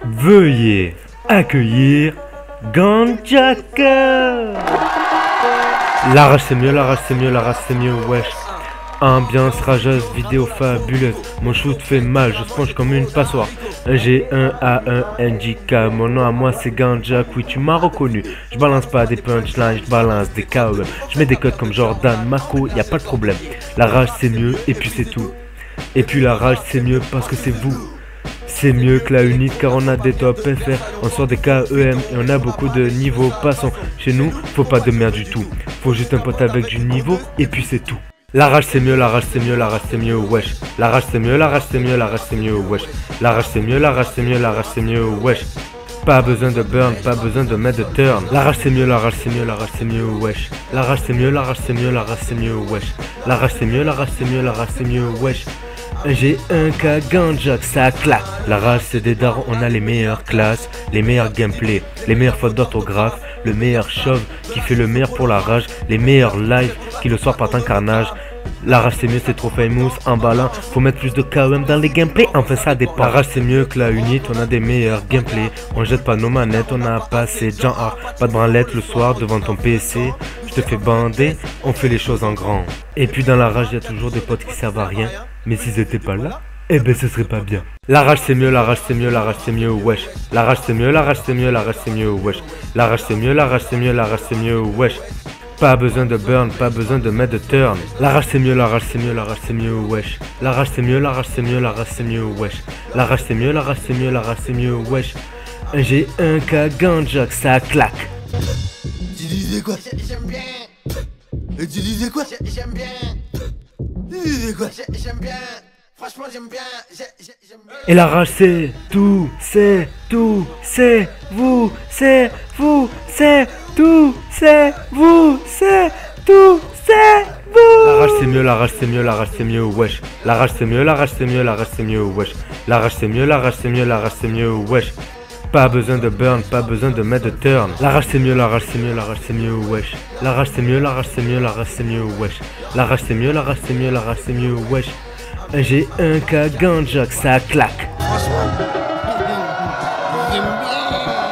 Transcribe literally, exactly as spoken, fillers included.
Veuillez accueillir Ganjaka. La rage c'est mieux, la rage c'est mieux, la rage c'est mieux, wesh. Ambiance rageuse, vidéo fabuleuse. Mon shoot fait mal, je sponge comme une passoire. Un G, un A, un N J K. Mon nom à moi c'est Ganjak, oui tu m'as reconnu. Je balance pas des punchlines, je balance des K O M. Je mets des codes comme Jordan, Mako, y a pas de problème. La rage c'est mieux et puis c'est tout. Et puis la rage c'est mieux parce que c'est vous. C'est mieux que la unité car on a des top F R, on sort des K E M et on a beaucoup de niveaux. Passons, chez nous, faut pas de merde du tout. Faut juste un pote avec du niveau et puis c'est tout. La rage c'est mieux, la rage c'est mieux, la rage c'est mieux, wesh. La rage c'est mieux, la rage c'est mieux, la rage c'est mieux, wesh. La rage c'est mieux, la rage c'est mieux, la rage c'est mieux, wesh. Pas besoin de burn, pas besoin de mettre de turn. La rage c'est mieux, la rage c'est mieux, la rage c'est mieux, wesh. La rage c'est mieux, la rage c'est mieux, la rage c'est mieux, wesh. La rage c'est mieux, la rage c'est mieux, la rage c'est mieux, wesh. J'ai un K Ganjak, ça claque. La rage c'est des darons, on a les meilleures classes, les meilleurs gameplays, les meilleures fautes d'orthographe, le meilleur chauve qui fait le meilleur pour la rage, les meilleurs lives qui le soir partent en carnage. La rage c'est mieux, c'est trop famous, emballant, faut mettre plus de K O M dans les gameplays, enfin ça dépend. La rage c'est mieux que la unit, on a des meilleurs gameplays, on jette pas nos manettes, on a pas assez de genre, pas de branlette le soir devant ton P C, je te fais bander, on fait les choses en grand. Et puis dans la rage y a toujours des potes qui servent à rien, mais s'ils étaient pas là, eh ben ce serait pas bien. La rage c'est mieux, la rage c'est mieux, la rage c'est mieux, wesh. La rage c'est mieux, la rage c'est mieux, la rage c'est mieux, wesh. La rage c'est mieux, la rage c'est mieux, la rage c'est mieux, wesh. Pas besoin de burn, pas besoin de mettre de turn. La rage c'est mieux, la rage c'est mieux, la rage c'est mieux, wesh. La rage c'est mieux, la rage c'est mieux, la rage c'est mieux, wesh. La rage c'est mieux, la rage c'est mieux, la rage c'est mieux, wesh. J'ai un K Ganjak, ça claque. Tu disais quoi? J'aime bien. Et tu disais quoi? J'aime bien. Tu disais quoi? J'aime bien. Franchement, j'aime bien. J'aime bien. Et la rage c'est tout, c'est tout, c'est vous, c'est vous, c'est tout, c'est vous, c'est tout, c'est vous. La rage c'est mieux, la rage c'est mieux, la rage c'est mieux, wesh. La rage c'est mieux, la rage c'est mieux, la rage c'est mieux, wesh. La rage c'est mieux, la rage c'est mieux, la rage c'est mieux, wesh. Pas besoin de burn, pas besoin de mettre de turn. La rage c'est mieux, la rage c'est mieux, la rage c'est mieux, wesh. La rage c'est mieux, la rage c'est mieux, la rage c'est mieux, wesh. La rage c'est mieux, la rage c'est mieux, la rage c'est mieux, wesh. J'ai un K Ganjak, ça claque. Franchement, j'aime bien.